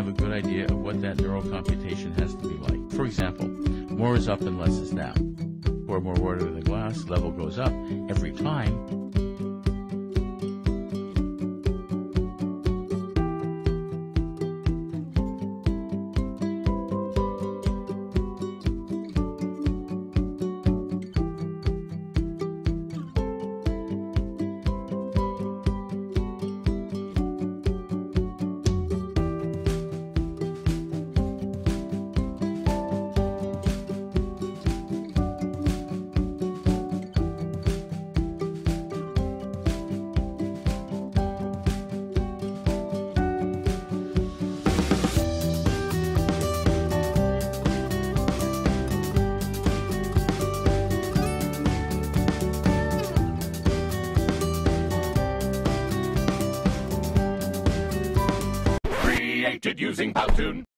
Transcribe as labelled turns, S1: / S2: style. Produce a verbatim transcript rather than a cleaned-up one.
S1: have a good idea of what that neural computation has to be like. For example, more is up and less is down. Pour more water in the glass, level goes up every time.
S2: Created using Powtoon.